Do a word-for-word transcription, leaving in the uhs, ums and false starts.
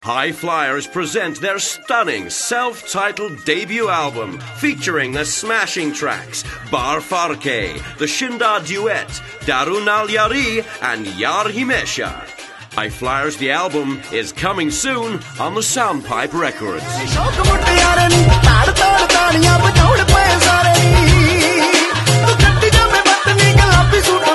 Highflyers present their stunning self-titled debut album featuring the smashing tracks Bar Farke, the Shinda Duet, Darun Al Yari and Yar Himesha. Highflyers the album is coming soon on the Soundpipe Records. तो